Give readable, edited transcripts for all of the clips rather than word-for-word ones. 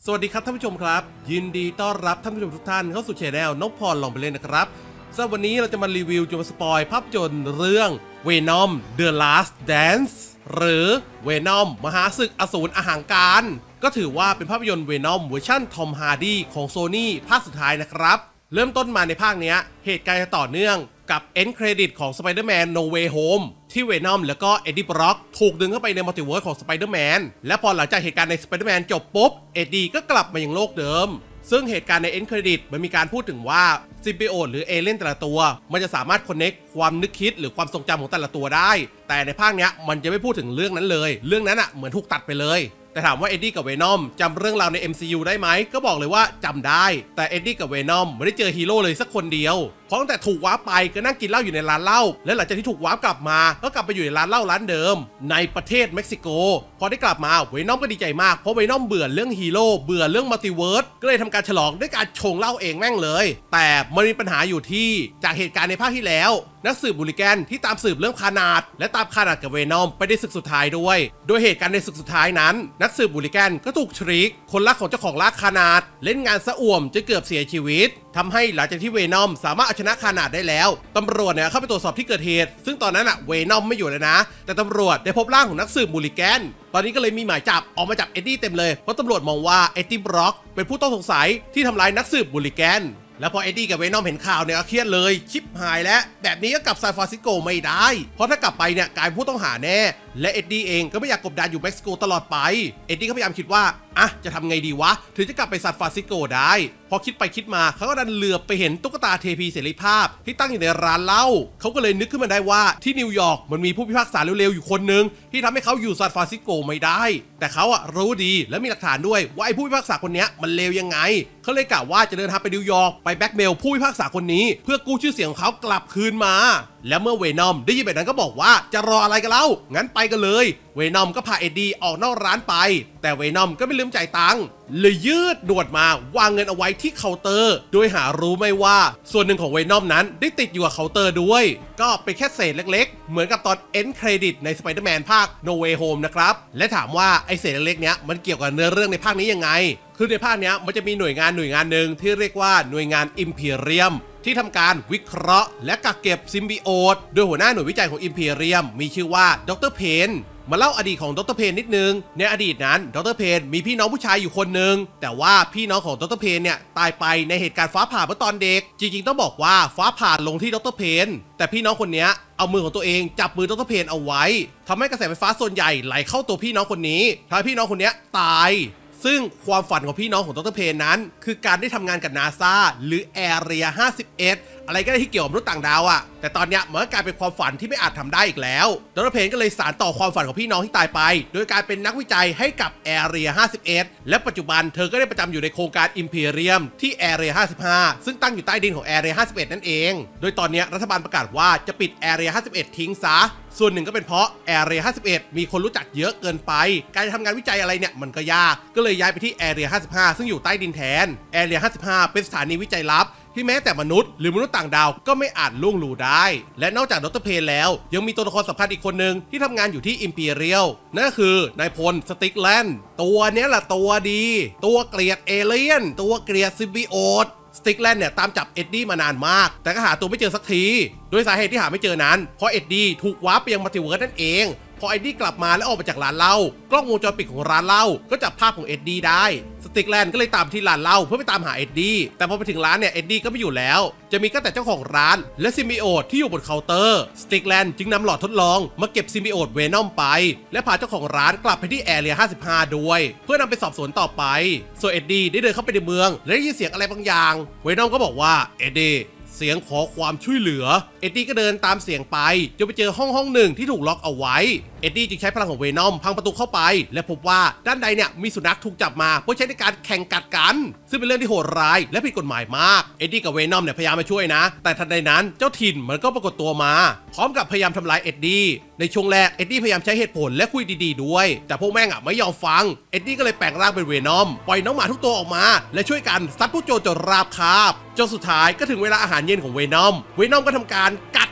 สวัสดีครับท่านผู้ชมครับยินดีต้อนรับท่านผู้ชมทุกท่านเข้าสู่ช่องนพพรลองไปเล่นนะครับสำหรับวันนี้เราจะมารีวิวจะมาสปอยภาพยนตร์เรื่อง Venom The Last Dance หรือ Venom มหาศึกอสูรอหังการก็ถือว่าเป็นภาพยนตร์ Venom เวอร์ชันทอมฮาร์ดีของ Sony ภาคสุดท้ายนะครับเริ่มต้นมาในภาคนี้เหตุการณ์ต่อเนื่องกับ End Credit ของ Spider-Man No Way Home ที่ Venom แล้วก็เอ็ดดี้บร็อกถูกดึงเข้าไปในมัลติเวิร์สของ Spider-Man และพอหลังจากเหตุการณ์ใน Spider-Man จบปุ๊บเอ็ดดี้ก็กลับมายังโลกเดิมซึ่งเหตุการณ์ใน End Credit มันมีการพูดถึงว่าซิมบิโอตหรือเอเลี่ยนแต่ละตัวมันจะสามารถคอนเนคความนึกคิดหรือความทรงจำของแต่ละตัวได้แต่ในภาคนี้มันจะไม่พูดถึงเรื่องนั้นเลยเรื่องนั้นเหมือนถูกตัดไปเลยแต่ถามว่าเอ็ดดี้กับเวนอมจำเรื่องราวใน MCU ได้ไหมก็บอกเลยว่าจำได้แต่เอ็ดดี้กับเวนอมไม่ได้เจอฮีโร่เลยสักคนเดียวเพราะตั้งแต่ถูกวาร์ปไปก็นั่งกินเหล้าอยู่ในร้านเหล้าและหลังจากที่ถูกวาร์ปกลับมาก็กลับไปอยู่ในร้านเหล้าร้านเดิมในประเทศเม็กซิโกพอได้กลับมาเวนอมก็ดีใจมากเพราะเวนอมเบื่อเรื่องฮีโร่เบื่อเรื่องมัลติเวิร์สก็เลยทำการฉลองด้วยการชงเหล้าเองแม่งเลยแต่มันมีปัญหาอยู่ที่จากเหตุการณ์ในภาคที่แล้วนักสืบบูลิแกนที่ตามสืบเรื่องคานาดและตามคานาดกับเวนอมไปในศึกสุดท้ายด้วยโดยเหตุการณ์ในศึกสุดท้ายนั้นนักสืบบูลิแกนก็ถูกทริกคนรักของเจ้าของร้านคานาดเล่นงานซะอ่วมจนเกือบเสียชีวิตทำให้หลังจากที่เวนอมสามารถเอาชนะคานาดได้แล้วตำรวจเข้าไปตรวจสอบที่เกิดเหตุซึ่งตอนนั้นเวนอมไม่อยู่เลยนะแต่ตำรวจได้พบร่างของนักสืบบูลิแกนตอนนี้ก็เลยมีหมายจับออกมาจับเอ็ดดี้เต็มเลยเพราะตำรวจมองว่าเอ็ดดี้บร็อกเป็นผู้ต้องสงสัยที่ทำร้ายนักสืบบูลิแกนแล้วพอเอ็ดดี้กับเวนอมเห็นข่าวก็เครียดเลยชิปหายแล้วแบบนี้ก็กลับซานฟรานซิสโกไม่ได้เพราะถ้ากลับไปกลายเป็นผู้ต้องหาแน่และเอ็ดดี้เองก็ไม่อยากกบดานอยู่เม็กซิโกตลอดไปเอ็ดดี้ก็พยายามคิดว่าจะทำไงดีวะถึงจะกลับไปซานฟรานซิสโกได้พอคิดไปคิดมาเขาก็ดันเหลือบไปเห็นตุ๊กตาเทพีเสรีภาพที่ตั้งอยู่ในร้านเหล้าเขาก็เลยนึกขึ้นมาได้ว่าที่นิวยอร์กมันมีผู้พิพากษาเร็วๆอยู่คนนึงที่ทำให้เขาอยู่ซานฟรานซิสโกไม่ได้แต่เขารู้ดีและมีหลักฐานด้วยว่าไอ้ผู้พิพากษาคนนี้มันเลวยังไงเขาเลยกะว่าจะเดินทางไปนิวยอร์กไปแบล็กเมลผู้พิพากษาคนนี้เพื่อกู้ชื่อเสียงของเขากลับคืนมาและเมื่อเวนอมได้ยินแบบนั้นก็บอกว่าจะรออะไรกันเล่างั้นไปกันเลยเวนอมก็พาเอ็ดดี้ออกนอกร้านไปแต่เวนอมก็ไม่ลืมจ่ายตังค์เลยยืดด่วนมาวางเงินเอาไว้ที่เคาน์เตอร์โดยหารู้ไม่ว่าส่วนหนึ่งของเวนอมนั้นได้ติดอยู่กับเคาน์เตอร์ด้วยก็เป็นแค่เศษเล็กๆเหมือนกับตอน End Credit ใน Spider-Man ภาค No Way Home นะครับและถามว่าไอเศษเล็กๆเนี้ยมันเกี่ยวกับเนื้อเรื่องในภาคนี้ยังไงคือในภาคนี้มันจะมีหน่วยงานหนึ่งที่เรียกว่าหน่วยงาน Imperium ที่ทำการวิเคราะห์และกักเก็บซิมบิโอตโดยหัวหน้าหน่วยวิจัยของ Imperium มีชื่อว่าดร.เพนมาเล่าอดีตของดร.เพนนิดนึงในอดีตนั้นดร.เพนมีพี่น้องผู้ชายอยู่คนนึงแต่ว่าพี่น้องของดร.เพนตายไปในเหตุการณ์ฟ้าผ่าเมื่อตอนเด็กจริงๆต้องบอกว่าฟ้าผ่าลงที่ดร.เพนแต่พี่น้องคนนี้เอามือของตัวเองจับมือดร.เพนเอาไว้ทำให้กระแสไฟฟ้าส่วนใหญ่ไหลเข้าตัวพี่น้องคนนี้ทำให้พี่น้องคนนี้ตายซึ่งความฝันของพี่น้องของดร.เพนนั้นคือการได้ทำงานกับ NASA หรือ Area 51อะไรก็ได้ที่เกี่ยวกับมนุษย์ต่างดาวแต่ตอนนี้มันก็กลายเป็นความฝันที่ไม่อาจทำได้อีกแล้วดร.เพนก็เลยสานต่อความฝันของพี่น้องที่ตายไปโดยการเป็นนักวิจัยให้กับ Area 51และปัจจุบันเธอก็ได้ประจำอยู่ในโครงการ Imperium ที่ Area 55ซึ่งตั้งอยู่ใต้ดินของ Area 51นั่นเองโดยตอนนี้รัฐบาลประกาศว่าจะปิด Area 51ทิ้งซะส่วนหนึ่งก็เป็นเพราะ Area 51มีคนรู้จักเยอะเกินไปการจะทำงานวิจัยอะไรมันก็ยากก็เลยย้ายไปที่ Area 55ซึ่งอยู่ใต้ดินแทน Area 55เป็นสถานีวิจัยลับที่แม้แต่มนุษย์หรือมนุษย์ต่างดาวก็ไม่อาจล่วงรู้ได้และนอกจากดร.เพนแล้วยังมีตัวละครสำคัญอีกคนหนึ่งที่ทำงานอยู่ที่ Imperial นั่นก็คือนายพลสติ๊กแลนด์ตัวนี้แหละตัวดีตัวเกลียดเอเลี่ยนตัวเกลียดซิมบิโอตสติ๊กแลนด์ตามจับเอ็ดดี้มานานมากแต่ก็หาตัวไม่เจอสักทีโดยสาเหตุที่หาไม่เจอนั้นเพราะเอ็ดดี้ถูกวาร์ปไปยังมัลติเวิร์สนั่นเองพอเอ็ดดี้กลับมาแล้วออกมาจากร้านเหล้ากล้องวงจรปิดของร้านเหล้าก็จับภาพของเอ็ดดี้ได้สติ๊กแลนด์ก็เลยตามที่ร้านเหล้าเพื่อไปตามหาเอ็ดดี้แต่พอไปถึงร้านเอ็ดดี้ก็ไม่อยู่แล้วจะมีก็แต่เจ้าของร้านและซิมบิโอตที่อยู่บนเคาน์เตอร์สติ๊กแลนด์จึงนำหลอดทดลองมาเก็บซิมบิโอตเวนอมไปและพาเจ้าของร้านกลับไปที่แอเรีย55ด้วยเพื่อนำไปสอบสวนต่อไปส่วนเอ็ดดี้ได้เดินเข้าไปในเมืองและได้ยินเสียงอะไรบางอย่างเวนอมก็บอกว่าเอ็ดดี้เสียงขอความช่วยเหลือเอ็ดดี้ก็เดินตามเสียงไปจนไปเจอห้องหนึ่งที่ถูกล็อกเอาไว้เอ็ดดี้จึงใช้พลังของเวนอมพังประตูเข้าไปและพบว่าด้านในมีสุนัขถูกจับมาเพื่อใช้ในการแข่งกัดกันซึ่งเป็นเรื่องที่โหดร้ายและผิดกฎหมายมากเอ็ดดี้กับเวนอมพยายามมาช่วยนะแต่ทันใดนั้นเจ้าถิ่นมันก็ปรากฏตัวมาพร้อมกับพยายามทำลายเอ็ดดี้ในช่วงแรกเอ็ดดี้พยายามใช้เหตุผลและคุยดีๆด้วยแต่พวกแม่งไม่ยอมฟังเอ็ดดี้ก็เลยแปลงร่างเป็นเวนอมปล่อยน้องหมาทุกตัวออกมาและช่วยกันซัดผู้โจรจนราบคาบจนสุดท้ายก็ถึงเวลาอาหารเย็นของเวนอมก็ทำการกัด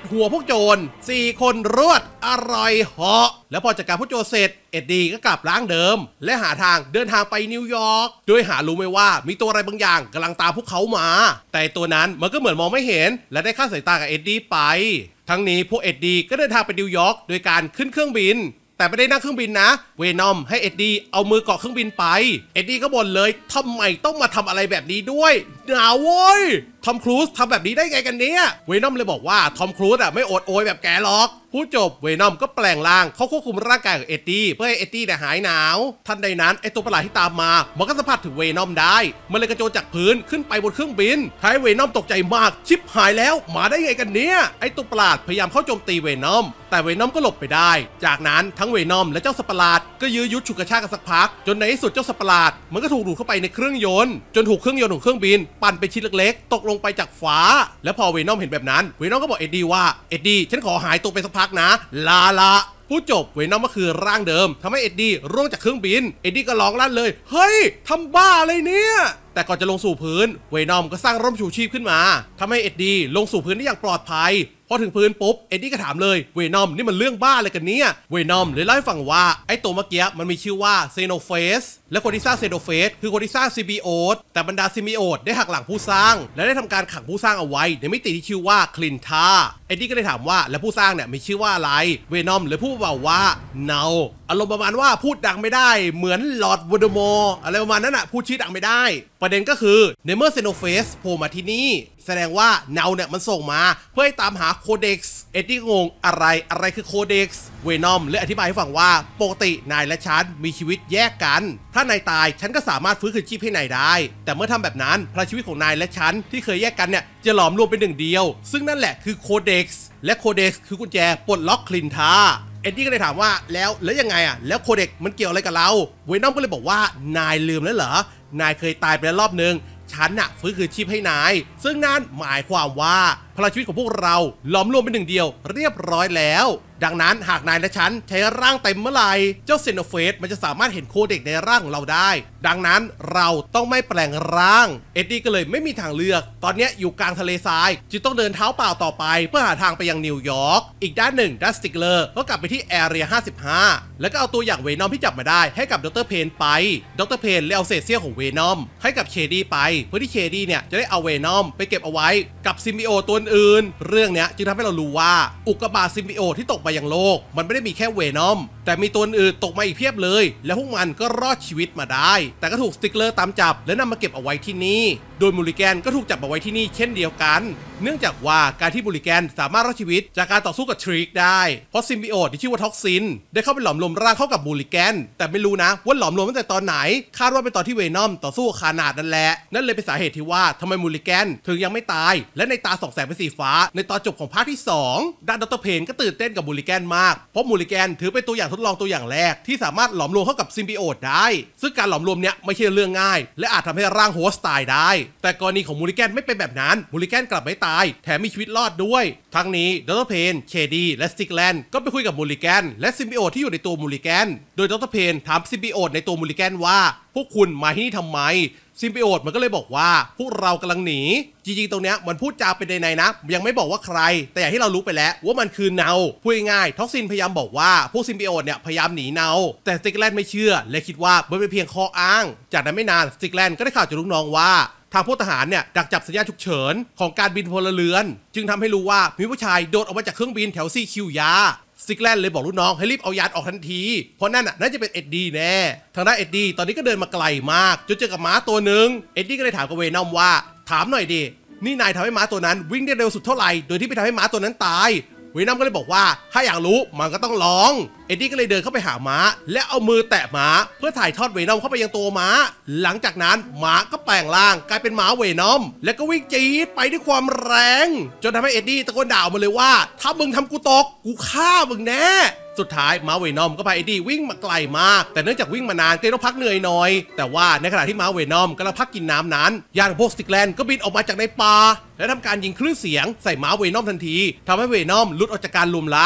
หัวพวกโจร4 คนรวดอร่อยเหาะแล้วพอจัดการพวกโจรเสร็จเอ็ดดี้ก็กลับร่างเดิมและหาทางเดินทางไปนิวยอร์กโดยหารู้ไหมว่ามีตัวอะไรบางอย่างกำลังตามพวกเขามาแต่ตัวนั้นมันก็เหมือนมองไม่เห็นและได้ฆ่าสายตากับเอ็ดดี้ไปทั้งนี้พวกเอ็ดดี้ก็เดินทางไปนิวยอร์กโดยการขึ้นเครื่องบินแต่ไม่ได้นั่งเครื่องบินนะเวนอมให้เอ็ดดี้เอามือเกาะเครื่องบินไปเอ็ดดี้ก็บ่นเลยทำไมต้องมาทำอะไรแบบนี้ด้วยหนาวโว้ยทอมครูซทำแบบนี้ได้ไงกันเนี่ยเวนอมเลยบอกว่าทอมครูซไม่โอดโอยแบบแกหรอกพูดจบเวนอมก็แปลงร่างเขาควบคุมร่างกายของเอ็ดดี้เพื่อให้เอ็ดดี้หายหนาวทันใดนั้นไอตัวประหลาดที่ตามมามันก็สัมผัสถึงเวนอมได้มันเลยกระโจนจากพื้นขึ้นไปบนเครื่องบินทำให้เวนอมตกใจมากชิบหายแล้วมาได้ไงกันเนี่ยไอตัวประหลาดพยายามเข้าโจมตีเวนอมแต่เวนอมก็หลบไปได้จากนั้นทั้งเวนอมและเจ้าสัตว์ประหลาดก็ยื้อยุดฉุดกระชากกันสักพักจนในที่สุดเจ้าสัตว์ประหลาดมันก็ถูกดูดเข้าไปในเครื่องยนต์จนถูกเครื่องยนต์ของเครื่องบินปั่นเป็นชิ้นเล็กๆตกลงไปจากฟ้าแล้วพอเวนอมเห็นแบบนั้นเวนอมก็บอกเอ็ดดี้ว่าเอ็ดดี้ฉันขอหายตัวไปสักพักนะลาพูดจบเวนอมก็คือร่างเดิมทำให้เอ็ดดี้ร่วงจากเครื่องบินเอ็ดดี้ก็ร้องลั่นเลยเฮ้ยทำบ้าอะไรเนี่ยแต่ก่อนจะลงสู่พื้นเวนอมก็สร้างร่มชูชีพขึ้นมาทำให้เอ็ดดี้ลงสู่พื้นได้อย่างปลอดภัยพอถึงพื้นปุ๊บเอ็ดดี้ก็ถามเลยเวนอมนี่มันเรื่องบ้าอะไรกันเนี่ยเวนอมเลยเล่าให้ฟังว่าไอ้ตัวเมื่อกี้มันมีชื่อว่าเซโนเฟสและคนที่สร้างเซโนเฟสคือคนที่สร้างซิมบิโอตแต่บรรดาซิมบิโอตได้หักหลังผู้สร้างและได้ทำการขังผู้สร้างเอาไว้ในมิติที่ชื่อว่าคลินทาเอ็ดดี้ก็เลยถามว่าแล้วผู้สร้างเนี่ยมีชื่อว่าอะไรเวนอมเลยพูดเบาว่าเนาอารมณ์ประมาณว่าพูดดังไม่ได้เหมือนลอร์ดวอลเดอมอร์อะไรประมาณนั้นอ่ะพูดชื่อดังไม่ได้ประเด็นก็คือในเมื่อเซโนเฟสโผล่มาที่นี่แสดงว่าเนาเนี่ยมันส่งมาเพื่อให้ตามหาโคเด็กซ์เอ็ดดี้งงอะไรคือโคเด็กซ์เวนอมเลยอธิบายให้ฟังว่าปกตินายและฉันมีชีวิตแยกกันถ้านายตายฉันก็สามารถฟื้นคืนชีพให้นายได้แต่เมื่อทำแบบนั้นพลังชีวิตของนายและฉันที่เคยแยกกันเนี่ยจะหลอมรวมเป็นหนึ่งเดียวซึ่งนั่นแหละคือโคเด็กซ์และโคเด็กซ์คือกุญแจปลดล็อกคลินทาเอ็ดดี้ก็เลยถามว่าแล้วยังไงอ่ะแล้วโคเด็กมันเกี่ยวอะไรกับเราเวนอมก็เลยบอกว่านายลืมแล้วเหรอนายเคยตายไปแล้วรอบนึงฉันน่ะฟื้นคืนชีพให้นายซึ่งนั่นหมายความว่าพลังชีวิตของพวกเราหลอมรวมเป็นหนึ่งเดียวเรียบร้อยแล้วดังนั้นหากนายและฉันใช้ร่างเต็มเมื่อไหร่เจ้าเซโนเฟสมันจะสามารถเห็นโคเด็กในร่างของเราได้ดังนั้นเราต้องไม่แปลงร่างเอ็ดดี้ก็เลยไม่มีทางเลือกตอนนี้อยู่กลางทะเลทรายจึงต้องเดินเท้าเปล่าต่อไปเพื่อหาทางไปยังนิวยอร์กอีกด้านหนึ่งดัสติกเลอร์ก็กลับไปที่แอเรีย55แล้วก็เอาตัวอย่างเวนอมที่จับมาได้ให้กับดรเพนไปดรเพนเลยเอาเศษเสี้ยวของเวนอมให้กับเชดี้ไปเพื่อที่เชดี้เนี่ยจะได้เอาเวนอมไปเก็บเอาไว้กับซิมบิโอตัวอื่นเรื่องเนี้ยจึงทำให้เรารู้ว่าอุกกาบาตซิมบิโอที่ตกมายังโลกมันไม่ได้มีแค่เวนอมแต่มีตัวอื่นตกมาอีกเพียบเลยและพวกมันก็รอดชีวิตมาได้แต่ก็ถูกสติกเลอร์ตามจับและนำมาเก็บเอาไว้ที่นี่โดยมูริแกนก็ถูกจับเอาไว้ที่นี่เช่นเดียวกันเนื่องจากว่าการที่มูริแกนสามารถรอดชีวิตจากการต่อสู้กับทริกได้เพราะซิมบิโอตที่ชื่อว่าท็อกซินได้เข้าไปหลอมรวมร่างเข้ากับมูริแกนแต่ไม่รู้นะว่าหลอมรวมตั้งแต่ตอนไหนคาดว่าเป็นตอนที่เวนอมต่อสู้กับคานาดนั่นแหละนั่นเลยเป็นสาเหตุที่ว่าทำไมมูริแกนถึงยังไม่ตายและในตา2 แสงเป็นสีฟ้าในตอนจบของภาคที่2ด้านดรเพนก็ตื่นเต้นกับมูริแกนมากเพราะมูริแกนถือเป็นตัวอย่างทดลองตัวอย่างแรกที่สามารถหลอมรวมเข้ากับซิมบิโอตได้ซึ่งการหลอมรวมเนี้ยไม่ใช่เรื่องง่ายและอาจทำให้ร่างโฮสต์ตายได้แต่กรณีของมูริแกนไม่เป็นแบบนั้นมูริแกนกลับไม่ตายแถมมีชีวิตรอดด้วยทั้งนี้ดรเพนเชดี้และสติกแลนด์ก็ไปคุยกับมูริแกนและซิมบิโอตที่อยู่ในตัวมูริแกนโดยดรเพนถามซิมบิโอตในตัวมูริแกนว่าพวกคุณมาที่นี่ทำไมซิมบิโอตมันก็เลยบอกว่าพวกเรากำลังหนีจริงๆตรงเนี้ยมันพูดจาเป็นในนะยังไม่บอกว่าใครแต่อย่างที่เรารู้ไปแล้วว่ามันคือเนาพูดง่ายๆท็อกซินพยายามบอกว่าพวกซิมบิโอตเนี่ยพยายามหนีเนาแต่สติกแลนด์ไม่เชื่อและคิดว่ามันเป็นเพียงข้ออ้างจากนั้นไม่นานสติกแลนด์ก็ได้ข่าวจากลูกน้องว่าทางพวกทหารเนี่ยดักจับสัญญาณฉุกเฉินของการบินพลเรือนจึงทำให้รู้ว่ามีผู้ชายโดดออกมาจากเครื่องบินแถวซีคิวยาสติกแลนด์เลยบอกลูกน้องให้รีบเอายานออกทันทีเพราะนั่นน่าจะเป็นเอ็ดดี้แน่ทางด้านเอ็ดดี้ตอนนี้ก็เดินมาไกลมากจนเจอกับม้าตัวหนึ่งเอ็ดดี้ก็เลยถามกับเวนอมว่าถามหน่อยดินี่นายทำให้ม้าตัวนั้นวิ่งได้เร็วสุดเท่าไหร่โดยที่ไม่ทำให้ม้าตัวนั้นตายเวนอมก็เลยบอกว่าถ้าอยากรู้มันก็ต้องลองเอ็ดดี้ก็เลยเดินเข้าไปหาม้าและเอามือแตะม้าเพื่อถ่ายทอดเวนอมเข้าไปยังตัวม้าหลังจากนั้นม้าก็แปลงร่างกลายเป็นม้าเวนอมแล้วก็วิ่งจี๊ดไปด้วยความแรงจนทำให้เอ็ดดี้ตะโกนด่าออกมาเลยว่าถ้ามึงทำกูตกกูฆ่ามึงแน่สุดท้ายม้าเวนอมก็พาเอ็ดดี้วิ่งมาไกลมากแต่เนื่องจากวิ่งมานานก็ต้องพักเหนื่อยหน่อยแต่ว่าในขณะที่ม้าเวนอมกำลังพักกินน้ำนั้นยานของพวกสติกแลนด์ก็บินออกมาจากในป่าและทำการยิงคลื่นเสียงใส่ม้าเวนอมทันทีทำให้เวนอมหลุดออกจากการรวมร่าง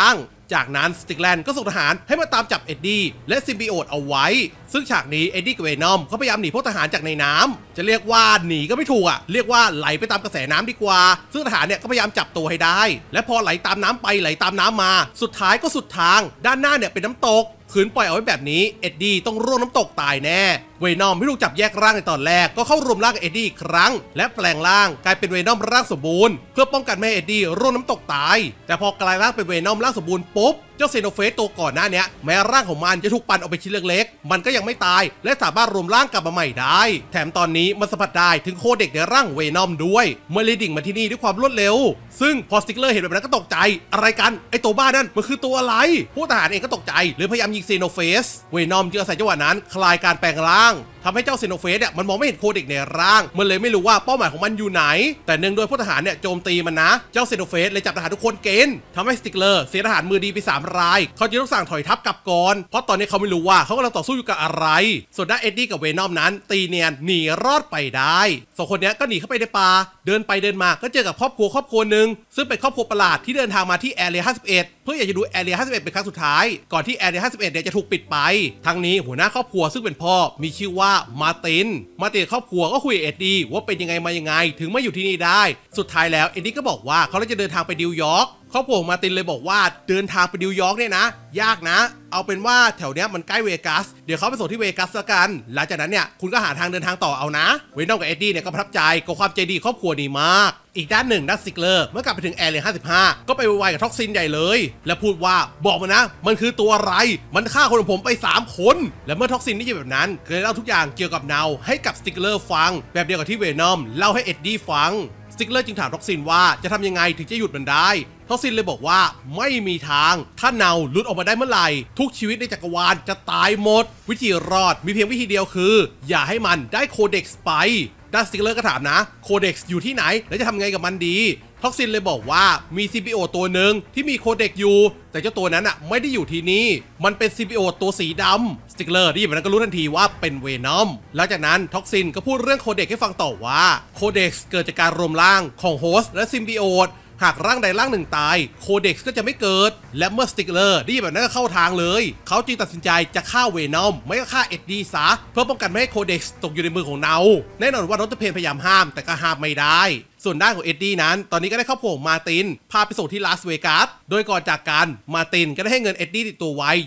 จากนั้นสติกแลนด์ก็ส่งทหารให้มาตามจับเอ็ดดี้และซิมบิโอตเอาไว้ซึ่งฉากนี้เอ็ดดี้กับเวนอมเขาพยายามหนีพวกทหารจากในน้ำจะเรียกว่าหนีก็ไม่ถูกเรียกว่าไหลไปตามกระแสน้ำดีกว่าซึ่งทหารเนี่ยก็พยายามจับตัวให้ได้และพอไหลตามน้ำไปไหลตามน้ำมาสุดท้ายก็สุดทางด้านหน้าเนี่ยเป็นน้ำตกขืนปล่อยเอาไว้แบบนี้เอ็ดดี้ต้องร่วงน้ำตกตายแน่เวนอมที่ถูกจับแยกร่างในตอนแรกก็เข้ารวมร่างกับเอ็ดดี้อีกครั้งและแปลงร่างกลายเป็นเวนอมร่างสมบูรณ์เพื่อป้องกันไม่ให้เอ็ดดี้ร่วงน้ำตกตายแต่พอกลายร่างเป็นเวนอมร่างสมบูรณ์ปุ๊บเจ้าเซโนเฟสตัวก่อนหน้านี้แม้ร่างของมันจะถูกปั่นออกไปชิ้นเล็กๆมันก็ยังไม่ตายและสามารถรวมร่างกลับมาใหม่ได้แถมตอนนี้มันสัมผัสได้ถึงโคเด็กในร่างเวนอมด้วยเมื่อลีดิ่งมาที่นี่ด้วยความรวดเร็วซึ่งพอสติกเลอร์เห็นแบบนั้นก็ตกใจอะไรกันไอตัวบ้านั่นมันคือตัวอะไรผู้ทหารเองก็ตกใจเลยพยายามยิงเซโนเฟสเวนอมจึงอาศัยจังหวะนั้นคลายการแปลงร่างทำให้เจ้าเซโนเฟสเนี่ยมันมองไม่เห็นโคเด็กในร่างมันเลยไม่รู้ว่าเป้าหมายของมันอยู่ไหนแต่เนื่องด้วยผู้ทหารเนี่ยโจมตีมันนะเจ้าเซโนเฟสเลยจับทหารทุกคนเกณฑ์ทำให้สติกเลอร์เสียทหารมือดีไป3 รายเขาจึงต้องสั่งถอยทัพกลับก่อนเพราะตอนนี้เขาไม่รู้ว่าเขากำลังต่อสู้อยู่กับอะไรส่วนด้านเอ็ดดี้กับเวนอมนั้นตีเนียนหนีรอดไปได้2 คนนี้ก็หนีเข้าไปในป่าเดินไปเดินมาก็เจอกับครอบครัวหนึ่งซึ่งเป็นครอบครัวประหลาดที่เดินทางมาที่แอเรีย51เพื่ออยากจะดูแอเรีย51เป็นครั้งสุดท้ายก่อนที่แอเรีย51เนี่ยจะถูกปิดไปทั้งนี้หัวหน้าครอบครัวซึ่งเป็นพ่อมีชื่อว่ามาร์ตินครอบครัวก็คุยเอ็ดดี้ว่าเป็นยังไงมายังไงถึงมาอยู่ที่นี่ได้สุดท้ายแล้วเอ็ดดี้ก็บอกว่าเขาจะเดินทางไปนิวยอร์กครอบครัวมาร์ตินเลยบอกว่าเดินทางไปนิวยอร์กเนี่ยนะยากนะเอาเป็นว่าแถวเนี้ยมันใกล้เวกัสเดี๋ยวเขาไปส่งที่เวกัสละกันหลังจากนั้นเนี่ยคุณก็หาทางเดินทางต่อเอานะเวนอมกับเอ็ดดี้เนี่ยก็ประทับใจกับความใจดีครอบครัวนี้มากอีกด้านหนึ่งด้านซิกเลอร์เมื่อกลับไปถึงแอเรีย55ก็ไปไวกับท็อกซินใหญ่เลยและพูดว่าบอกมานะมันคือตัวอะไรมันฆ่าคนของผมไป3 คนและเมื่อท็อกซินได้ยินแบบนั้นก็เลยเล่าทุกอย่างเกี่ยวกับเนาให้กับสติกเลอร์ฟังแบบเดียวกับที่เวนอมเล่าให้เอ็ดดี้ฟังสติกเลอร์จึงถามท็อกซินว่าจะทำยังไงถึงจะหยุดมันได้ท็อกซินเลยบอกว่าไม่มีทางถ้าเนาหลุดออกมาได้เมื่อไหร่ทุกชีวิตในจักรวาลจะตายหมดวิธีรอดมีเพียงวิธีเดียวคืออย่าให้มันได้โคเด็กซ์ไปด้านสติกเลอร์ก็ถามนะโคเด็กซ์อยู่ที่ไหนและจะทำไงกับมันดีท็อกซินเลยบอกว่ามีซิมบิโอตัวหนึ่งที่มีโคเด็กอยู่แต่เจ้าตัวนั้นไม่ได้อยู่ที่นี่มันเป็นซิมบิโอตัวสีดำสติกเลอร์ที่มันก็รู้ทันทีว่าเป็นเวนอมหลังจากนั้นท็อกซินก็พูดเรื่องโคเด็กให้ฟังต่อว่าโคเด็กเกิดจากการรวมร่างของโฮสต์และซิมบิโอตหากร่างใดร่างหนึ่งตายโคเด็กก็จะไม่เกิดและเมื่อสติกเลอร์ได้แบบนั้นก็เข้าทางเลยเขาจึงตัดสินใจจะฆ่าเวนอมไม่ก็ฆ่าเอ็ดดี้ซะเพื่อป้องกันไม่ให้โคเด็กตกอยู่ในมือของเนาแน่นอนว่าดร.เพนพยายามห้ามแต่ก็ห้ามไม่ได้ส่วนด้านของเอ็ดดี้นั้นตอนนี้ก็ได้ครอบครัวของมาร์ตินพาไปส่งที่ลาสเวกัสโดยก่อนจากกันมาร์ตินก็ได้ให้เงินเอ็ดดี้ติดตัวไว้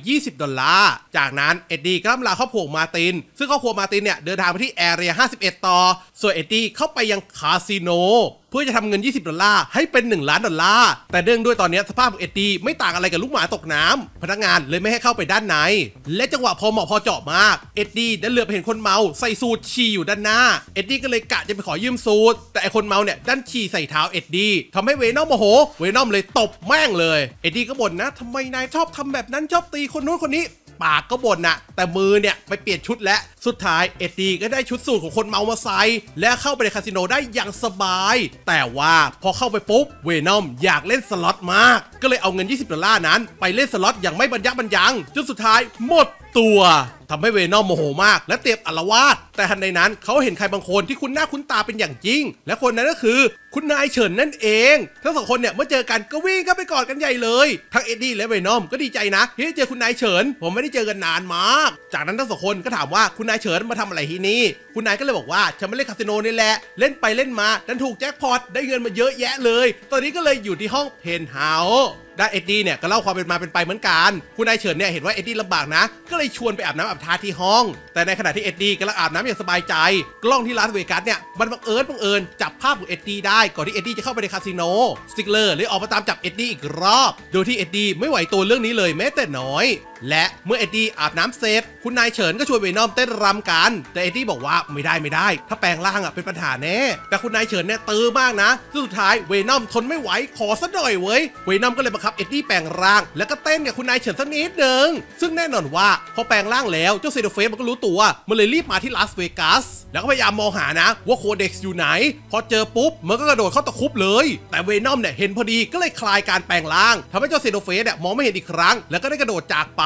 $20จากนั้นเอ็ดดี้ก็ลาครอบครัวของมาร์ตินซึ่งครอบครัวมาร์ตินเนี่ยเดินทางไปที่แอเรีย51ต่อส่วนเอ็ดดี้เข้าไปยังคาสิโนเพื่อจะทำเงิน$20ให้เป็น$1,000,000แต่เนื่องด้วยตอนนี้สภาพของเอ็ดดี้ไม่ต่างอะไรกับลูกหมาตกน้ำพนักงานเลยไม่ให้เข้าไปด้านในและจังหวะพอเหมาะพอเจาะมากเอ็ดดี้ได้เหลือบเห็นคนเมาใส่สูทฉี่อยู่ด้านหน้าเอ็ดดี้ก็เลยกะจะไปขอยืมสูทแต่ไอคนเมาเนี่ยดันฉี่ใส่เท้าเอ็ดดี้ทำให้เวนอมโมโหเวนอมเลยตบแม่งเลยเอ็ดดี้ก็บ่นนะทำไมนายชอบทำแบบนั้นชอบตีคนนู้นคนนี้ปากก็บ่นนะแต่มือเนี่ยไปเปลี่ยนชุดและสุดท้ายเอ็ดดี้ก็ได้ชุดสูทของคนเมามาใส่และเข้าไปในคาสิโนได้อย่างสบายแต่ว่าพอเข้าไปปุ๊บเวนอมอยากเล่นสล็อตมากก็เลยเอาเงิน$20นั้นไปเล่นสล็อตอย่างไม่บรรยับบรรยังจนสุดท้ายหมดตัวทำให้เวนอมโมโหมากและเตรียมอาละวาดแต่ทันใดนั้นเขาเห็นใครบางคนที่คุ้นหน้าคุ้นตาเป็นอย่างยิ่งและคนนั้นก็คือคุณนายเฉินนั่นเองทั้ง2 คนเนี่ยเมื่อเจอกันก็วิ่งก็ไปกอดกันใหญ่เลยทั้งเอ็ดดี้และเวนอมก็ดีใจนะที่ได้เจอคุณนายเฉินผมไม่ได้เจอกันนานมากจากนั้นทั้ง2 คนก็ถามว่าคุณนายเฉินมาทำอะไรที่นี่คุณนายก็เลยบอกว่าฉันมาเล่นคาสิโนนี่แหละเล่นไปเล่นมาดันถูกแจ็คพอตได้เงินมาเยอะแยะเลยตอนนี้ก็เลยอยู่ที่ห้องเพนท์เฮาส์ด้านเอ็ดดี้เนี่ยก็เล่าความเป็นมาเป็นไปเหมือนกันคุณนายเฉินเนี่ยเห็นว่าเอ็ดดี้ลำบากนะก็เลยชวนไปอาบน้ำอาบท่าที่ห้องแต่ในขณะที่เอ็ดดี้กำลังอาบน้ำอย่างสบายใจกล้องที่ลาสเวกัสเนี่ยมันบังเอิญจับภาพของเอ็ดดี้ได้ก่อนที่เอ็ดดี้จะเข้าไปในคาสิโนสติกเลอร์เลยออกมาตามจับเอ็ดดี้อีกรอบโดยที่เอ็ดดี้ไม่ไหวตัวเรื่องนี้เลยแม้แต่น้อยและเมื่อเอ็ดดี้อาบน้ำเสร็จคุณนายเฉินก็ชวนเวนอมเต้นรำกันแต่เอ็ดดี้บอกว่าไม่ได้ถ้าแปลงร่างเป็นปัญหาแน่แต่คุณนายเฉินเนี่ยตื้อมากนะสุดท้ายเวนอมทนไม่ไหวขอซะหน่อยเว้ยเวนอมก็เลยบังคับเอ็ดดี้แปลงร่างแล้วก็เต้นกับคุณนายเฉินสักนิดนึงซึ่งแน่นอนว่าพอแปลงร่างแล้วเจ้าเซโดเฟสมันก็รู้ตัวมันเลยรีบมาที่ลาสเวกัสแล้วก็พยายามมองหานะว่าโคเด็กซ์อยู่ไหนพอเจอปุ๊บมันก็กระโดดเข้าตะคุบเลยแต่เวนอมเนี่ยเห็นพอดีก็เลยคลายการแปลงร่างทำให้เจ้าเซโดเฟสเนี่ยมองไม่เห็นอีกครั้งแล้วก็ได้กระโดดจากไป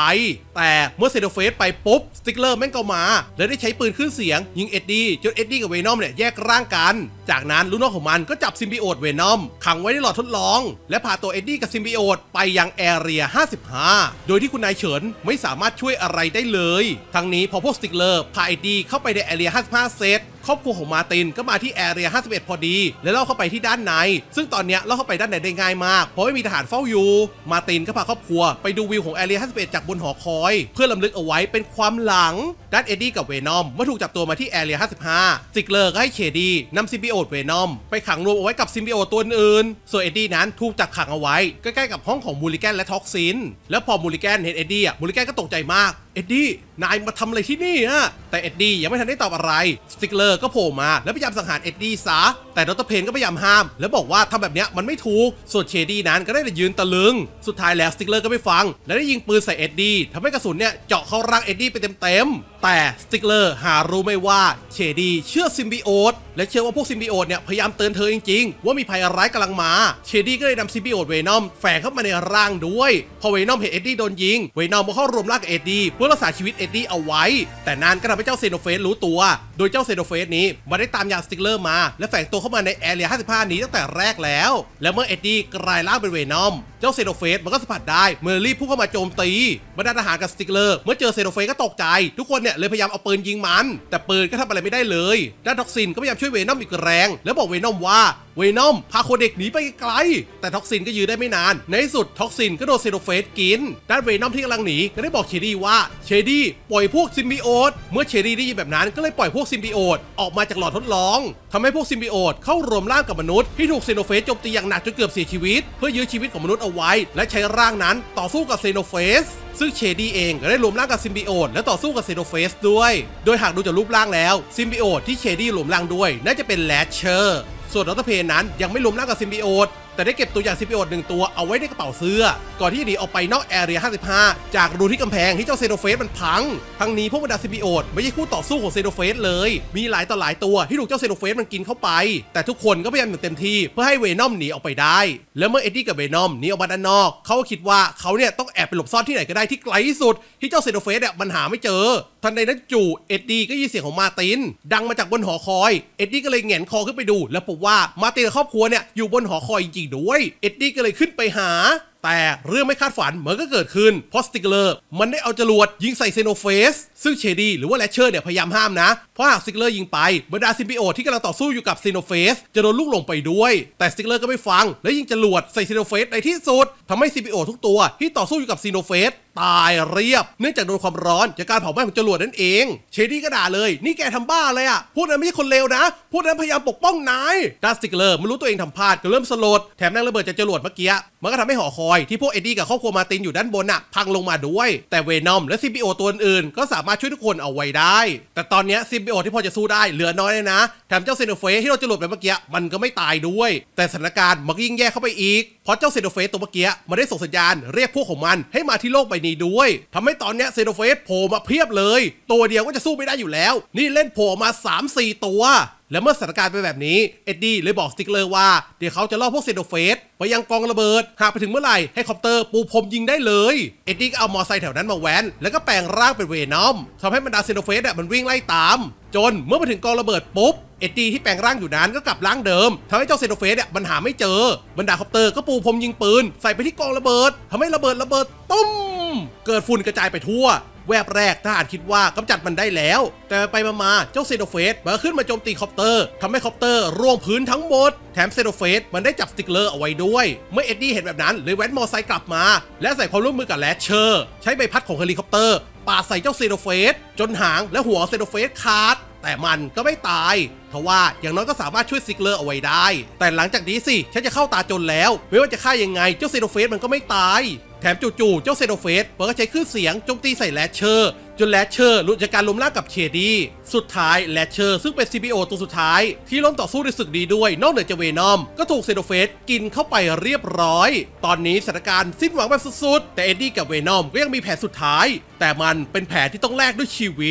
แต่เมื่อเซโนเฟสไปปุ๊บสติกเลอร์แม่งก็มาและได้ใช้ปืนขึ้นเสียงยิงเอ็ดดี้จนเอ็ดดี้กับเวนอมเนี่ยแยกร่างกันจากนั้นลูกน้องของมันก็จับซิมบิโอตเวนอมขังไว้ในหลอดทดลองและพาตัวเอ็ดดี้กับซิมบิโอตไปยังแอเรีย55โดยที่คุณนายเฉินไม่สามารถช่วยอะไรได้เลยทั้งนี้พอพวกสติกเลอร์พาเอ็ดดี้เข้าไปในแอเรีย55เซตครอบครัวของมาตินก็มาที่แอเรีย51พอดีและล่อเข้าไปที่ด้านในซึ่งตอนนี้ล่อเข้าไปด้านในได้ง่ายมากเพราะไม่มีทหารเฝ้าอยู่มาตินก็พาครอบครัวไปดูวิวของแอเรีย51จากบนหอคอยเพื่อลำลึกเอาไว้เป็นความหลังด้านเอ็ดดี้กับเวนอมเมื่อถูกจับตัวมาที่แอเรีย55ซิกเลอร์ก็ให้เคดีนำซิมบิโอตเวนอมไปขังรวมเอาไว้กับซิมบิโอตตัวอื่นส่วนเอ็ดดี้นั้นถูกจับขังเอาไว้ใกล้ๆกับห้องของมูลิแกนและท็อกซินแล้วพอมูลิแกนเห็นเอ็ดดี้มูลิแกนก็ตกใจมากเอ็ดดี้นายมาทำอะไรที่นี่ฮะแต่เอ็ดดี้ยังไม่ทันได้ตอบอะไรสติกเลอร์ก็โผล่มาแล้วพยายามสังหารเอ็ดดี้ซะแต่ดร.เพนก็พยายามห้ามแล้วบอกว่าทำแบบนี้มันไม่ถูกส่วนเชดี้นั้นก็ได้แต่ยืนตะลึงสุดท้ายแล้วสติกเลอร์ก็ไม่ฟังและได้ยิงปืนใส่เอ็ดดี้ทำให้กระสุนเนี่ยเจาะเข้าร่างเอ็ดดี้ไปเต็มแต่สติกเลอร์หารู้ไม่ว่าเชดี้เชื่อซิมบิโอตและเชื่อว่าพวกซิมบิโอตเนี่ยพยายามเตือนเธอจริงๆว่ามีภัยร้ายกำลังมาเชดี้ก็เลยนำซิมบิโอตเวนอมแฝงเข้ามาในร่างด้วยพอเวนอมเห็นเอ็ดดี้โดนยิงเวนอมก็เข้ารวมร่างกับเอ็ดดี้เพื่อรักษาชีวิตเอ็ดดี้เอาไว้แต่นานก็ทำให้เจ้าเซโนเฟสรู้ตัวโดยเจ้าเซโนเฟสนี้มาได้ตามยาสติกเลอร์มาและแฝงตัวเข้ามาในแอเรีย55นี้ตั้งแต่แรกแล้วและเมื่อเอ็ดดี้กลายร่างเป็นเวนอมเจ้าเซโนเฟสมันก็สัมผัสได้เมื่อรีบพุ่งเข้ามาโจมตีบรรดาทหารกับสติกเลอร์เมื่อเจอเซโนเฟสก็ตกใจทุกคนเนี่ยเลยพยายามเอาปืนยิงมันแต่ปืนก็ทำอะไรไม่ได้เลยด้านท็อกซินก็พยายามช่วยเวนอมอีกแรงแล้วบอกเวนอมว่าเวนอมพาโคเด็กหนีไปไกลแต่ท็อกซินก็ยืนได้ไม่นานในที่สุดท็อกซินก็โดนเซโนเฟสกินด้านเวนอมที่กำลังหนีก็ได้บอกเชดี้ว่าเชดี้ปล่อยพวกซิมบิโอตเมื่อเชดี้ได้ยินแบบนั้นก็เลยปล่อยพวกซิมบิโอตออกมาจากหลอดทดลองทำให้พวกซิมบิโอตเข้ารวมร่างกับมนุษย์ที่ถูกเซโนเฟสโจมตีอย่างหนักจนเกือบเสียชีวิตเพื่อยื้อชีวิตของมนุษย์เอาไว้และใช้ร่างนั้นต่อสู้กับเซโนเฟสซึ่งเชดี้เองก็ได้รวมร่างกับซิมบิโอตและต่อสู้กับเซโนเฟสด้วยโดยหากดูจากรูปร่างแล้วซิมบิโอตที่เชดี้รวมร่างด้วยน่าจะเป็นแลชเชอร์ส่วนดร.เพนนั้นยังไม่รวมร่างกับซิมบิโอตแต่ได้เก็บตัวอย่างซิมบิโอต1ตัวเอาไว้ในกระเป๋าเสื้อก่อนที่จะหนีออกไปนอกแอเรีย55จากรูที่กำแพงที่เจ้าเซโนเฟสมันพังทั้งนี้พวกบรรดาซิมบิโอตไม่ใช่คู่ต่อสู้ของเซโนเฟสเลยมีหลายต่อหลายตัวที่ถูกเจ้าเซโนเฟสมันกินเข้าไปแต่ทุกคนก็พยายามอย่างเต็มที่เพื่อให้เวนอมหนีออกไปได้แล้วเมื่อเอ็ดดี้กับเวนอมหนีออกมาด้านนอกเขาก็คิดว่าเขาเนี่ยต้องแอบไปหลบซ่อนที่ไหนก็ได้ที่ไกลที่สุดที่เจ้าเซโนเฟสเนี่ยมันหาไม่เจอทันใดนั้นจู่เอ็ดดี้ก็ยินเสียงของมาตินดังมาจากบนหอคอยเอ็ดดี้ก็เลยแหงนคอขึ้นไปดูแล้วพบว่ามาตินกับครอบครัวเนี่ยอยู่บนหอคอยจริงๆด้วยเอ็ดดี้ก็เลยขึ้นไปหาแต่เรื่องไม่คาดฝันมันก็เกิดขึ้นเพราะสติกเลอร์มันได้เอาจรวดยิงใส่เซโนเฟสซึ่งเชดี้หรือว่าแลชเชอร์เนี่ยพยายามห้ามนะเพราะหากสติกเลอร์ยิงไปบรรดาซิมบิโอตที่กำลังต่อสู้อยู่กับเซโนเฟสจะโดนลูกหลงไปด้วยแต่สติกเลอร์ก็ไม่ฟังและยิงจรวดใส่เซโนเฟสในที่สุดทำให้ซิมบิโอตทุกตัวที่ต่อสู้อยู่กับเซโนเฟสตายเรียบเนื่องจากโดนความร้อนจากการเผาไหม้ของจรวดนั่นเองเชดี้ก็ด่าเลยนี่แกทำบ้าเลยอ่ะพวกนั้นไม่ใช่คนเลวนะพวกนั้นพยายามปกป้องนายด้านสติกเลอร์ไม่รู้ตัวเองทำพลาดก็เริ่มสลดแถมแรงระเบิดจากจรวดเมื่อกี้มันก็ทำให้หอคอยที่พวกเอ็ดดี้กับครอบครัวมาตินอยู่ด้านบนน่ะพังลงมาด้วยแต่เวนอมและซิมบิโอตัวอื่นก็สามารถช่วยทุกคนเอาไว้ได้แต่ตอนนี้ซิมบิโอที่พอจะสู้ได้เหลือน้อยเลยนะแถมเจ้าเซโนเฟสที่เราจรวดไปเมื่อกี้มันก็ไม่ตายด้วยแต่สถานการณ์มันก็ยิ่งแย่เข้าไปอีกเพราะเจ้าเซโนเฟสตัวเมื่อกี้มันได้ส่งสัญญาณเรียกพวกของมันให้มาที่โลกใบนี้ด้วยทำให้ตอนนี้เซโนเฟสโผล่มาเพียบเลยตัวเดียวก็จะสู้ไม่ได้อยู่แล้วนี่เล่นโผล่มา 3-4 ตัวและเมื่อสถานการณ์เป็นแบบนี้เอ็ดดี้เลยบอกสติกเลอร์ว่าเดี๋ยวเขาจะล่อพวกเซโนเฟสไปยังกองระเบิดหากไปถึงเมื่อไหร่ให้คอปเตอร์ปูพรมยิงได้เลยเอ็ดดี้ก็เอามอไซค์แถวนั้นมาแว้นแล้วก็แปลงร่างเป็นเวนอมทำให้บรรดาเซโนเฟสมันวิ่งไล่ตามจนเมื่อมาถึงกองระเบิดปุ๊บเอ็ดดี้ที่แปลงร่างอยู่นั้นก็กลับร่างเดิมทำให้เจ้าเซโนเฟสมันหาไม่เจอบรรดาคอปเตอร์ก็ปูพรมยิงปืนใส่ไปที่กองระเบิดทำให้ระเบิดตุ้มเกิดฝุ่นกระจายไปทั่วแวบแรกทหารคิดว่ากำจัดมันได้แล้วแต่ไปมาเจ้าเซโนเฟสมันขึ้นมาโจมตีคอปเตอร์ทำให้คอปเตอร์ร่วงพื้นทั้งหมดแถมเซโนเฟสมันได้จับสติกเลอร์เอาไว้ด้วยเมื่อเอ็ดดี้เห็นแบบนั้นเลยแว้นมอไซค์กลับมาและใส่ความร่วมมือกับแลชเชอร์ใช้ใบพัดของเฮลิคอปเตอร์ปาใส่เจ้าเซโนเฟสจนหางและหัวเซโนเฟสขาดแต่มันก็ไม่ตายทว่าอย่างน้อยก็สามารถช่วยสติกเลอร์เอาไว้ได้แต่หลังจากนี้สิฉันจะเข้าตาจนแล้วไม่ว่าจะฆ่ายังไงเจ้าเซโนเฟสมันก็ไม่ตายแถมจู่ๆเจ้าเซโนเฟสมันก็ใช้คลื่นเสียงโจมตีใส่แลชเชอร์จนแลชเชอร์หลุดจากการล้มล่างกับเชดี้สุดท้ายแลชเชอร์ซึ่งเป็น CBO ตัวสุดท้ายที่ล้มต่อสู้ในศึกนี้ด้วยนอกเหนือจากเวนอมก็ถูกเซโนเฟสกินเข้าไปเรียบร้อยตอนนี้สถานการณ์สิ้นหวังแบบสุดๆแต่เอ็ดดี้กับเวนอมก็ยังมีแผนสุดท้ายแต่มันเป็นแผนที่ต้องแลกด้วยชีวิต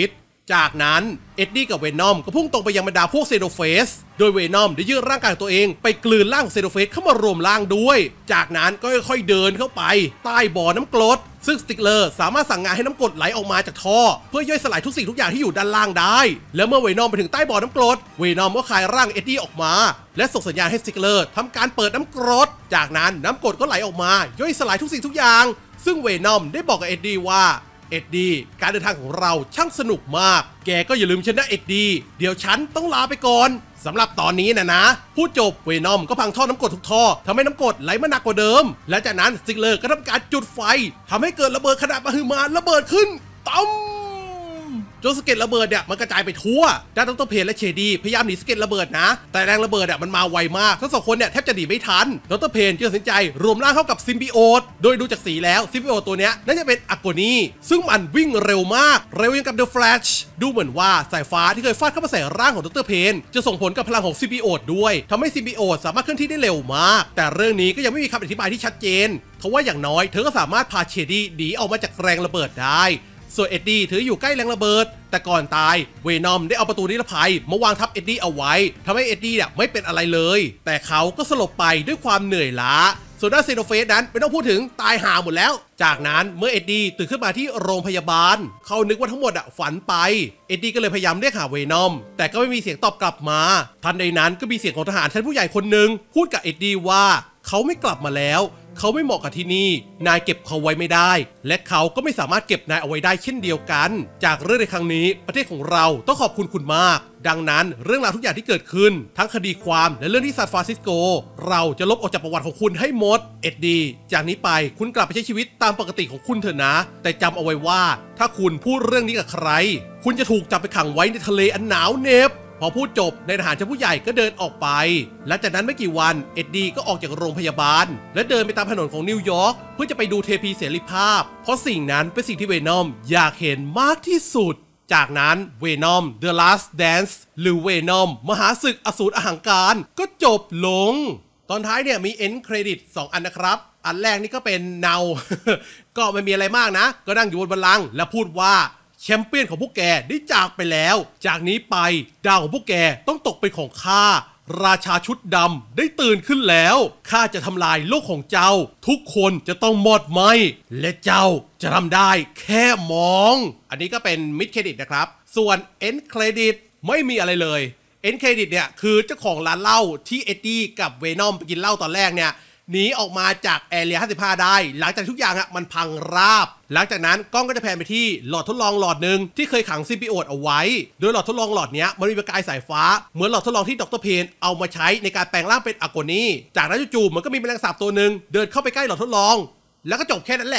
จากนั้นเอ็ดดี้กับเวนอมก็พุ่งตรงไปยังบรรดาพวกเซโนเฟสโดยเวนอมได้ยืดร่างกายตัวเองไปกลืนร่างของเซโนเฟสเข้ามารวมร่างด้วยจากนั้นก็ค่อยๆเดินเข้าไปใต้บ่อน้ำกรดซึ่งสติกเลอร์สามารถสั่งงานให้น้ำกรดไหลออกมาจากท่อเพื่อย่อยสลายทุกสิ่งทุกอย่างที่อยู่ด้านล่างได้แล้วเมื่อเวนอมไปถึงใต้บ่อน้ำกรดเวนอมก็คายร่างเอ็ดดี้ออกมาและส่งสัญญาณให้สติกเลอร์ทำการเปิดน้ำกรดจากนั้นน้ำกรดก็ไหลออกมาย่อยสลายทุกสิ่งทุกอย่างซึ่งเวนอมได้บอกกับเอ็ดดี้ว่าเอ็ดดี้การเดินทางของเราช่างสนุกมากแกก็อย่าลืมฉันนะเอ็ดดี้เดี๋ยวฉันต้องลาไปก่อนสำหรับตอนนี้นะพูดจบเวนอมก็พังท่อน้ำกรดทุกท่อทำให้น้ำกรดไหลมาหนักกว่าเดิมและจากนั้นสติกเลอร์ก็ทำการจุดไฟทำให้เกิดระเบิดขนาดมหึมาระเบิดขึ้นตั้มจนสะเก็ดระเบิดเนี่ยมันกระจายไปทั่วด้านดร.เพนและเชดี้พยายามหนีสะเก็ดระเบิดนะแต่แรงระเบิดมันมาไวมากทั้งสองคนเนี่ยแทบจะหนีไม่ทันดร.เพนจึงตัดสินใจรวมร่างเข้ากับซิมบิโอตโดยดูจากสีแล้วซิมบิโอตตัวเนี้ยน่าจะเป็นอากนีซึ่งมันวิ่งเร็วมากเร็วอย่างกับเดอะแฟลชดูเหมือนว่าสายฟ้าที่เคยฟาดเข้ามาใส่ร่างของดร.เพนจะส่งผลกับพลังของซิมบิโอตด้วยทำให้ซิมบิโอตสามารถเคลื่อนที่ได้เร็วมากแต่เรื่องนี้ก็ยังไม่มีคำอธิบายที่ชัดเจนเพราะว่าอย่างน้อยเธอก็สามารถพาเชดี้หนีออกมาจากแรงระเบิดได้ส่วนเอ็ดดี้ถืออยู่ใกล้แรงระเบิดแต่ก่อนตายเวนอมได้เอาประตูนิรภัยมาวางทับเอ็ดดี้เอาไว้ทำให้เอ็ดดี้เนี่ยไม่เป็นอะไรเลยแต่เขาก็สลบไปด้วยความเหนื่อยล้าส่วนด้านเซโนเฟสนั้นไม่ต้องพูดถึงตายห่าหมดแล้วจากนั้นเมื่อเอ็ดดี้ตื่นขึ้นมาที่โรงพยาบาลเขานึกว่าทั้งหมดฝันไปเอ็ดดี้ก็เลยพยายามเรียกหาเวนอมแต่ก็ไม่มีเสียงตอบกลับมาทันใดนั้นก็มีเสียงของทหารชั้นผู้ใหญ่คนหนึ่งพูดกับเอ็ดดี้ว่าเขาไม่กลับมาแล้วเขาไม่เหมาะกับที่นี่นายเก็บเขาไว้ไม่ได้และเขาก็ไม่สามารถเก็บนายเอาไว้ได้เช่นเดียวกันจากเรื่องในครั้งนี้ประเทศของเราต้องขอบคุณคุณมากดังนั้นเรื่องราวทุกอย่างที่เกิดขึ้นทั้งคดีความและเรื่องที่ซานฟรานซิสโกเราจะลบออกจากประวัติของคุณให้หมดเอ็ดดี้จากนี้ไปคุณกลับไปใช้ชีวิตตามปกติของคุณเถอะนะแต่จำเอาไว้ว่าถ้าคุณพูดเรื่องนี้กับใครคุณจะถูกจับไปขังไว้ในทะเลอันหนาวเหน็บพอพูดจบนายทหารชั้นผู้ใหญ่ก็เดินออกไปและจากนั้นไม่กี่วันเอ็ดดี้ก็ออกจากโรงพยาบาลและเดินไปตามถนนของนิวยอร์กเพื่อจะไปดูเทพีเสรีภาพเพราะสิ่งนั้นเป็นสิ่งที่เวนอมอยากเห็นมากที่สุดจากนั้นเวนอม The Last Dance หรือเวนอมมหาศึกอสูรอหังการก็จบลงตอนท้ายเนี่ยมี end credit 2 อันนะครับอันแรกนี่ก็เป็นเนา ก็ไม่มีอะไรมากนะก็นั่งอยู่บนบัลลังก์และพูดว่าแชมเปี้ยนของพวกแกได้จากไปแล้วจากนี้ไปดาวของพวกแกต้องตกเป็นของข้าราชาชุดดำได้ตื่นขึ้นแล้วข้าจะทำลายโลกของเจ้าทุกคนจะต้องหมดไหมและเจ้าจะทำได้แค่มองอันนี้ก็เป็นมิดเครดิตนะครับส่วนเอ็นเครดิตไม่มีอะไรเลยเอ็นเครดิตเนี่ยคือเจ้าของร้านเหล้าที่เอ็ดดี้กับเวนอมไปกินเหล้าตอนแรกเนี่ยหนีออกมาจากแอเรีย55ได้หลังจากทุกอย่างมันพังราบหลังจากนั้นกล้องก็จะแพนไปที่หลอดทดลองหลอดหนึ่งที่เคยขังซิมบิโอตเอาไว้โดยหลอดทดลองหลอดนี้มันมีประกายสายฟ้าเหมือนหลอดทดลองที่ดร.เพนเอามาใช้ในการแปลงร่างเป็นอากนีจากนั้นจู่ๆมันก็มีแมลงสาบตัวหนึ่งเดินเข้าไปใกล้หลอดทดลองแล้วก็จบแค่นั้นแหละ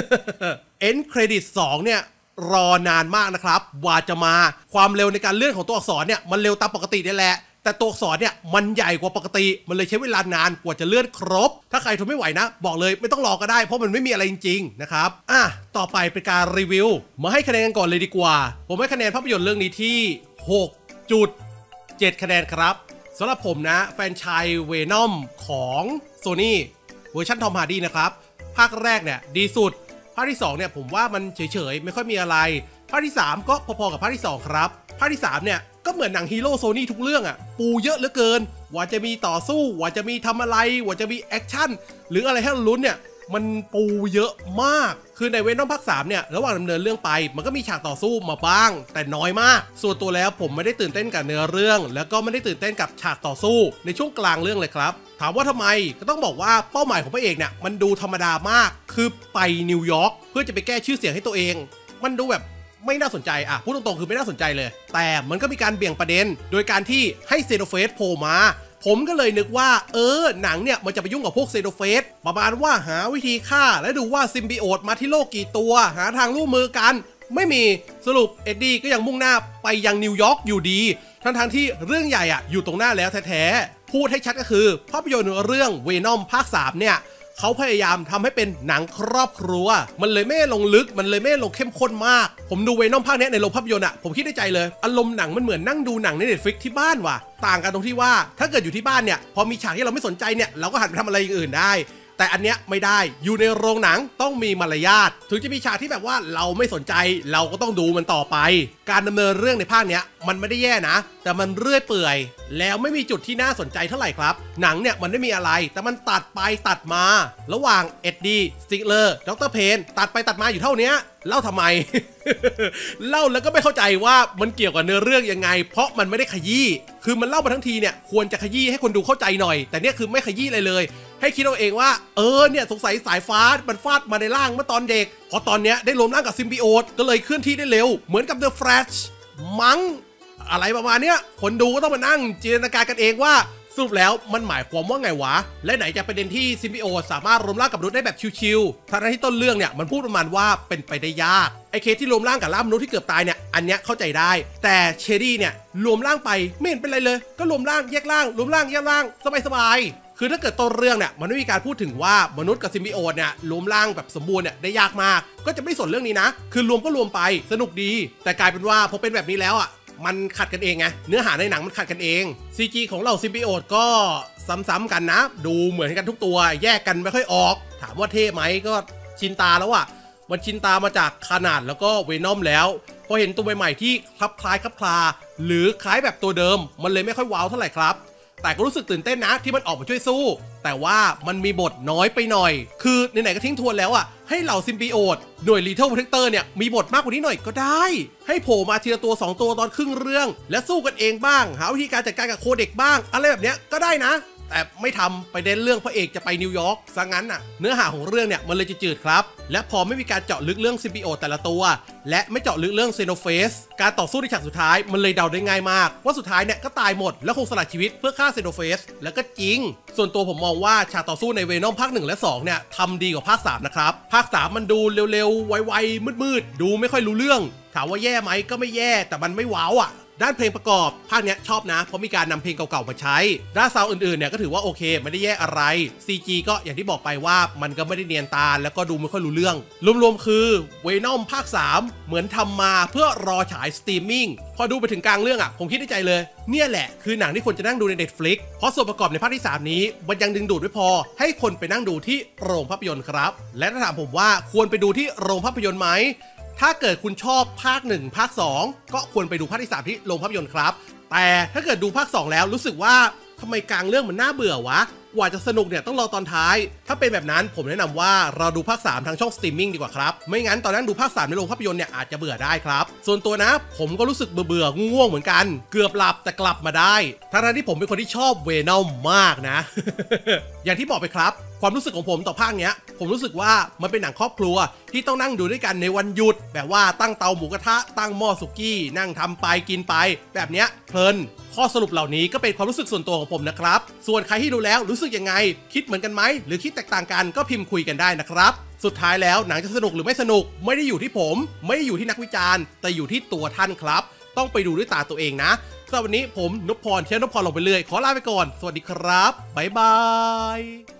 End Credit 2เนี่ยรอนานมากนะครับว่าจะมาความเร็วในการเลื่อนของตัวอักษรเนี่ยมันเร็วตามปกตินี่แหละแต่ตัวอักษรเนี่ยมันใหญ่กว่าปกติมันเลยใช้เวลานานกว่าจะเลื่อนครบถ้าใครทนไม่ไหวนะบอกเลยไม่ต้องรอก็ได้เพราะมันไม่มีอะไรจริงๆนะครับต่อไปเป็นการรีวิวมาให้คะแนนกันก่อนเลยดีกว่าผมให้คะแนนภาพยนตร์เรื่องนี้ที่ 6.7 คะแนนครับสำหรับผมนะแฟนชายเวนอมของ Sony เวอร์ชันทอมฮาร์ดี้นะครับภาคแรกเนี่ยดีสุดภาคที่2เนี่ยผมว่ามันเฉยๆไม่ค่อยมีอะไรภาคที่3ก็พอๆกับภาคที่2ครับภาคที่3เนี่ยก็เหมือนหนังฮีโร่โซนี่ทุกเรื่องปูเยอะเหลือเกินว่าจะมีต่อสู้ว่าจะมีทำอะไรว่าจะมีแอคชั่นหรืออะไรให้เราลุ้นเนี่ยมันปูเยอะมากคือในเวนอมภาค3เนี่ยระหว่างดำเนินเรื่องไปมันก็มีฉากต่อสู้มาบ้างแต่น้อยมากส่วนตัวแล้วผมไม่ได้ตื่นเต้นกับเนื้อเรื่องแล้วก็ไม่ได้ตื่นเต้นกับฉากต่อสู้ในช่วงกลางเรื่องเลยครับถามว่าทำไมก็ต้องบอกว่าเป้าหมายของพระเอกเนี่ยมันดูธรรมดามากคือไปนิวยอร์กเพื่อจะไปแก้ชื่อเสียงให้ตัวเองมันดูแบบไม่น่าสนใจพูดตรงๆคือไม่น่าสนใจเลยแต่มันก็มีการเบี่ยงประเด็นโดยการที่ให้เซโนเฟสโผล่มาผมก็เลยนึกว่าหนังเนี่ยมันจะไปยุ่งกับพวกเซโนเฟสประมาณว่าหาวิธีฆ่าและดูว่าซิมบิโอตมาที่โลกกี่ตัวหาทางร่วมมือกันไม่มีสรุปเอ็ดดี้ก็ยังมุ่งหน้าไปยังนิวยอร์กอยู่ดีทั้งที่เรื่องใหญ่อยู่ตรงหน้าแล้วแท้ๆพูดให้ชัดก็คือภาพยนตร์เรื่องเวนอมภาค3เนี่ยเขาพยายามทำให้เป็นหนังครอบครัวมันเลยไม่ลงลึกมันเลยไม่ลงเข้มข้นมากผมดูเวนอมภาคนี้ในโรงภาพยนตร์ผมคิดในใจเลยอารมณ์หนังมันเหมือนนั่งดูหนังใน Netflix ที่บ้านว่ะต่างกันตรงที่ว่าถ้าเกิดอยู่ที่บ้านเนี่ยพอมีฉากที่เราไม่สนใจเนี่ยเราก็หันไปทำอะไรอย่างอื่นได้แต่อันเนี้ยไม่ได้อยู่ในโรงหนังต้องมีมารยาทถึงจะมีฉากที่แบบว่าเราไม่สนใจเราก็ต้องดูมันต่อไปการดำเนินเรื่องในภาคเนี้ยมันไม่ได้แย่นะแต่มันเรื่อยเปื่อยแล้วไม่มีจุดที่น่าสนใจเท่าไหร่ครับหนังเนี่ยมันไม่มีอะไรแต่มันตัดไปตัดมาระหว่างเอ็ดดี้สติกเลอร์ดร.เพนตัดไปตัดมาอยู่เท่านี้เล่าทำไม เล่าแล้วก็ไม่เข้าใจว่ามันเกี่ยวกับเนื้อเรื่องยังไงเพราะมันไม่ได้ขยี้คือมันเล่ามาทั้งทีเนี่ยควรจะขยี้ให้คนดูเข้าใจหน่อยแต่เนี่ยคือไม่ขยี้เลยให้คิดเอาเองว่าเนี่ยสงสัยสายฟ้ามันฟาดมาในร่างเมื่อตอนเด็กพอตอนเนี้ยได้รวมร่างกับซิมบิโอตก็เลยเคลื่อนที่ได้เร็วเหมือนกับเดอะแฟลชมั้งอะไรประมาณเนี้ยคนดูก็ต้องมานั่งจินตนาการกันเองว่าสรุปแล้วมันหมายความว่าไงวะและไหนจะประเด็นที่ซิมบิโอตสามารถรวมร่างกับมนุษย์ได้แบบชิวๆทั้งที่ต้นเรื่องเนี่ยมันพูดประมาณว่าเป็นไปได้ยากไอเคสที่รวมร่างกับร่างมนุษย์ที่เกือบตายเนี่ยอันเนี้ยเข้าใจได้แต่เชอรี่เนี่ยรวมร่างไปไม่เห็นเป็นไรเลยก็รวมร่างแยกร่างรวมร่างแยกร่างสบายๆคือถ้าเกิดต้นเรื่องเนี่ยมันไม่มีการพูดถึงว่ามนุษย์กับซิมบิโอตเนี่ยรวมร่างแบบสมบูรณ์เนี่ยได้ยากมากก็จะไม่สนเรื่องนี้นะคือรวมก็รวมไปสนุกดีแต่กลายเป็นว่าพอเป็นแบบนี้แล้วอ่ะมันขัดกันเองไงเนื้อหาในหนังมันขัดกันเอง CG ของเหล่าซิมบิโอตก็ซ้ำๆกันนะดูเหมือนกันทุกตัวแยกกันไม่ค่อยออกถามว่าเท่ไหมก็ชินตาแล้วอ่ะมันชินตามาจากขนาดแล้วก็เวนอมแล้วพอเห็นตัวใหม่ๆที่คลับคล้ายคลับคลาหรือคล้ายแบบตัวเดิมมันเลยไม่ค่อยว้าวเท่าไหร่ครับแต่ก็รู้สึกตื่นเต้นนะที่มันออกมาช่วยสู้แต่ว่ามันมีบทน้อยไปหน่อยคือไหนๆก็ทิ้งทวนแล้วอ่ะให้เหล่าซิมบิโอตหน่วย Lethal Protector เนี่ยมีบทมากกว่านี้หน่อยก็ได้ให้โผล่มาทีละตัว2ตัวตอนครึ่งเรื่องและสู้กันเองบ้างหาวิธีการจัดการกับโคเด็กบ้างอะไรแบบเนี้ยก็ได้นะแต่ไม่ทำไปเน้นเรื่องพระเอกจะไปนิวยอร์กซะงั้นน่ะเนื้อหาของเรื่องเนี่ยมันเลยจืดๆครับและพอไม่มีการเจาะลึกเรื่องซิมบิโอตแต่ละตัวและไม่เจาะลึกเรื่องเซโนเฟสการต่อสู้ในฉากสุดท้ายมันเลยเดาได้ง่ายมากว่าสุดท้ายเนี่ยก็ตายหมดแล้วคงสละชีวิตเพื่อฆ่าเซโนเฟสแล้วก็จริงส่วนตัวผมมองว่าฉากต่อสู้ในเวนอมภาค1และ2เนี่ยทำดีกว่าภาค3นะครับภาค3มันดูเร็วๆไวๆมืดๆดูไม่ค่อยรู้เรื่องถามว่าแย่ไหมก็ไม่แย่แต่มันไม่ว้าวอ่ะด้านเพลงประกอบภาคนี้ชอบนะเพราะมีการนำเพลงเก่าๆมาใช้ด้านซาวด์อื่นๆเนี่ยก็ถือว่าโอเคไม่ได้แย่อะไร CG ก็อย่างที่บอกไปว่ามันก็ไม่ได้เนียนตาแล้วก็ดูไม่ค่อยรู้เรื่องรวมๆคือเวนอมภาค3เหมือนทำมาเพื่อรอฉายสตรีมมิ่งพอดูไปถึงกลางเรื่องอ่ะผมคิดในใจเลยเนี่ยแหละคือหนังที่ควรจะนั่งดูใน Netflix เพราะส่วนประกอบในภาคที่3นี้มันยังดึงดูดไม่พอให้คนไปนั่งดูที่โรงภาพยนตร์ครับและถ้าถามผมว่าควรไปดูที่โรงภาพยนตร์ไหมถ้าเกิดคุณชอบภาค1ภาค2ก็ควรไปดูภาคที่3ที่โรงภาพยนตร์ครับแต่ถ้าเกิดดูภาค2แล้วรู้สึกว่าทำไมกลางเรื่องมันน่าเบื่อวะกว่าจะสนุกเนี่ยต้องรอตอนท้ายถ้าเป็นแบบนั้นผมแนะนำว่าเราดูภาค3ทางช่องสตรีมมิ่งดีกว่าครับไม่งั้นตอนนั้นดูภาค3ในโรงภาพยนตร์เนี่ยอาจจะเบื่อได้ครับส่วนตัวนะผมก็รู้สึกเบื่อง่วงเหมือนกันเกือบหลับแต่กลับมาได้ทั้งที่ผมเป็นคนที่ชอบเวนอมมากนะ อย่างที่บอกไปครับความรู้สึกของผมต่อภาคเนี้ยผมรู้สึกว่ามันเป็นหนังครอบครัวที่ต้องนั่งดูด้วยกันในวันหยุดแบบว่าตั้งเตาหมูกระทะตั้งหม้อสุกี้นั่งทำไปกินไปแบบเนี้ยเพลินข้อสรุปเหล่านี้ก็เป็นความรู้สึกส่วนตัวของผมนะครับส่วนใครที่ดูแล้วรู้สึกยังไงคิดเหมือนกันไหมหรือคิดแตกต่างกันก็พิมพ์คุยกันได้นะครับสุดท้ายแล้วหนังจะสนุกหรือไม่สนุกไม่ได้อยู่ที่ผมไม่ได้อยู่ที่นักวิจารณ์แต่อยู่ที่ตัวท่านครับต้องไปดูด้วยตาตัวเองนะสำหรับวันนี้ผมนพพรเที่ยวนพพรลงไปเลยขอลาไปก่อนสวัสดีครับบ๊ายบาย